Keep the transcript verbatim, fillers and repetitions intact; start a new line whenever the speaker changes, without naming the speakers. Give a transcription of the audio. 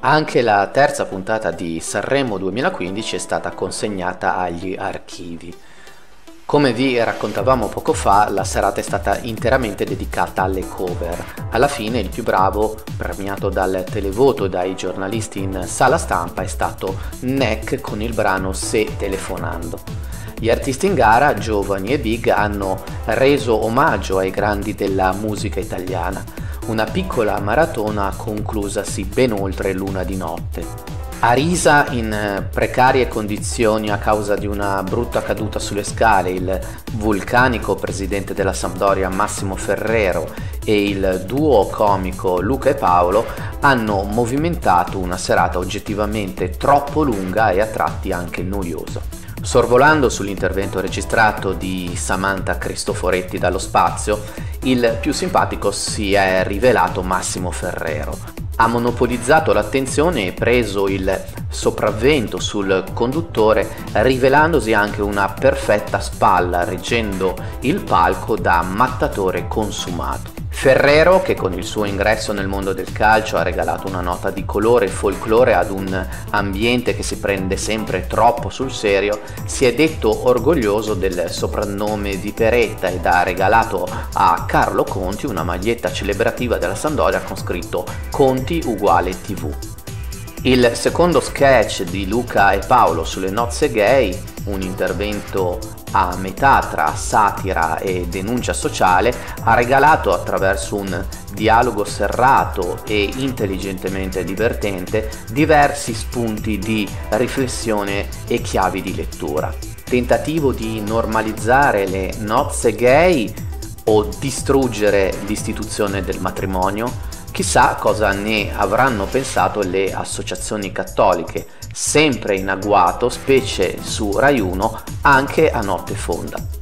Anche la terza puntata di Sanremo duemilaquindici è stata consegnata agli archivi. Come vi raccontavamo poco fa, la serata è stata interamente dedicata alle cover. Alla fine il più bravo, premiato dal televoto e dai giornalisti in sala stampa, è stato Nek con il brano Se telefonando. Gli artisti in gara, giovani e big, hanno reso omaggio ai grandi della musica italiana. Una piccola maratona conclusasi ben oltre l'una di notte. Arisa in precarie condizioni a causa di una brutta caduta sulle scale, il vulcanico presidente della Sampdoria Massimo Ferrero e il duo comico Luca e Paolo hanno movimentato una serata oggettivamente troppo lunga e a tratti anche noiosa. Sorvolando sull'intervento registrato di Samantha Cristoforetti dallo spazio, il più simpatico si è rivelato Massimo Ferrero. Ha monopolizzato l'attenzione e preso il sopravvento sul conduttore, rivelandosi anche una perfetta spalla, reggendo il palco da mattatore consumato. Ferrero, che con il suo ingresso nel mondo del calcio ha regalato una nota di colore e folklore ad un ambiente che si prende sempre troppo sul serio, si è detto orgoglioso del soprannome di Peretta ed ha regalato a Carlo Conti una maglietta celebrativa della Sampdoria con scritto Conti uguale tivù. Il secondo sketch di Luca e Paolo sulle nozze gay, un intervento a metà tra satira e denuncia sociale, ha regalato attraverso un dialogo serrato e intelligentemente divertente diversi spunti di riflessione e chiavi di lettura. Tentativo di normalizzare le nozze gay o distruggere l'istituzione del matrimonio? Chissà cosa ne avranno pensato le associazioni cattoliche, sempre in agguato, specie su Rai uno, anche a notte fonda.